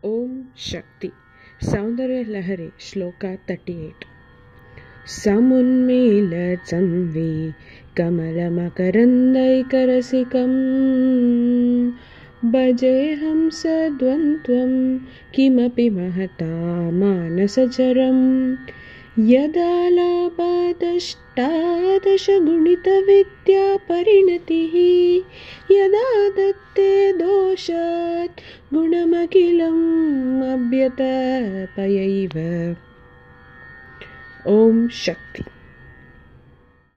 ओम शक्ति सौंदर्य लहरी श्लोका 38 समुन्मीलत्संवि कमलमकरन्दैकरसिकं भजेऽहं सद्वन्द्वं किमपि महता मानसचरम् यदालापादष्टादशगुणितविद्यापरिणतिः यदा दत्ते दोषात् गुणमखिलम् अभ्यतपयैव। ओम शक्ति।